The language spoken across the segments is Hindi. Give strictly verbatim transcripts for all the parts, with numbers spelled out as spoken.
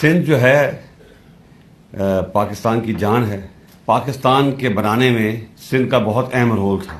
सिंध जो है पाकिस्तान की जान है। पाकिस्तान के बनाने में सिंध का बहुत अहम रोल था।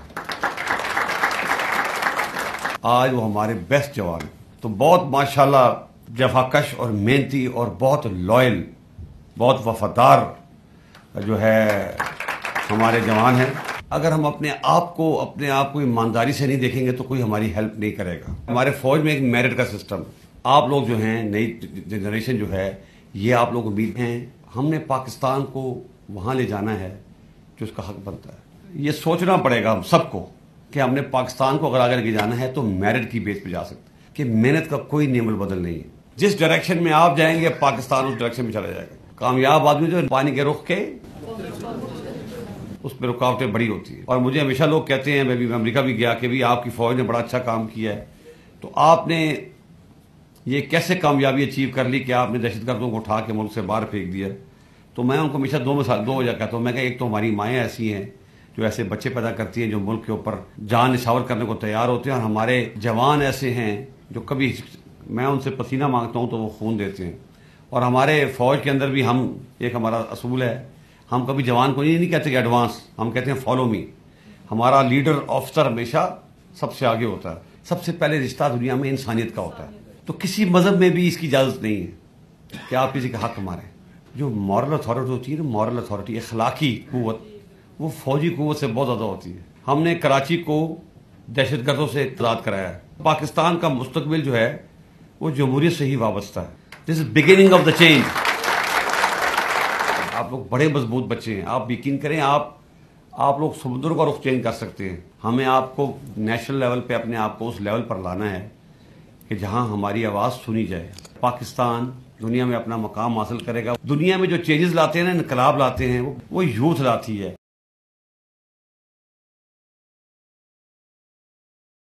आज वो हमारे बेस्ट जवान हैं। तो बहुत माशाल्लाह जफाकश और मेहनती और बहुत लॉयल, बहुत वफादार जो है हमारे जवान हैं। अगर हम अपने आप को अपने आप को ईमानदारी से नहीं देखेंगे तो कोई हमारी हेल्प नहीं करेगा। हमारे फौज में एक मेरिट का सिस्टम, आप लोग जो हैं नई जनरेशन जो है, ये आप लोग उम्मीद हैं। हमने पाकिस्तान को वहां ले जाना है जो उसका हक बनता है। ये सोचना पड़ेगा हम सबको कि हमने पाकिस्तान को अगर आगे लेके जाना है तो मेरिट की बेस पे जा सकते हैं, कि मेहनत का कोई नियम बदल नहीं है। जिस डायरेक्शन में आप जाएंगे पाकिस्तान उस डायरेक्शन में चला जाएगा। कामयाब आदमी जो पानी के रुख के उस पर रुकावटें बड़ी होती है। और मुझे हमेशा लोग कहते हैं, मैं भी अमेरिका भी गया, कि भी आपकी फौज ने बड़ा अच्छा काम किया है, तो आपने ये कैसे कामयाबी अचीव कर ली कि आपने दहशतगर्दों को उठा के मुल्क से बाहर फेंक दिया। तो मैं उनको हमेशा दो मिसाल दो वजह कहता हूँ। मैं कहा, एक तो हमारी माएँ ऐसी हैं जो ऐसे बच्चे पैदा करती हैं जो मुल्क के ऊपर जान निछावर करने को तैयार होते हैं, और हमारे जवान ऐसे हैं जो कभी मैं उनसे पसीना मांगता हूँ तो वो खून देते हैं। और हमारे फौज के अंदर भी हम एक हमारा असूल है, हम कभी जवान को ये नहीं कहते कि एडवांस, हम कहते हैं फॉलो मी। हमारा लीडर ऑफिसर हमेशा सबसे आगे होता है। सबसे पहले रिश्ता दुनिया में इंसानियत का होता है। तो किसी मजहब में भी इसकी इजाजत नहीं है कि आप किसी का हक मारें। जो मॉरल अथॉरिटी होती है ना, मॉरल अथॉरिटी, अखलाकी कुव्वत, वो फौजी कुव्वत से बहुत ज्यादा होती है। हमने कराची को दहशतगर्दों से आजाद कराया है। पाकिस्तान का मुस्तकबिल जो है वो जमहूरियत से ही वाबस्ता है। This is beginning of the change. आप लोग बड़े मजबूत बच्चे हैं। आप यकीन करें, आप आप लोग समुद्र का रुख चेंज कर सकते हैं। हमें आपको नेशनल लेवल पे अपने आप को उस लेवल पर लाना है कि जहां हमारी आवाज सुनी जाए। पाकिस्तान दुनिया में अपना मकाम हासिल करेगा। दुनिया में जो चेंजेस लाते हैं ना, इनकलाब लाते हैं, वो वो यूथ लाती है।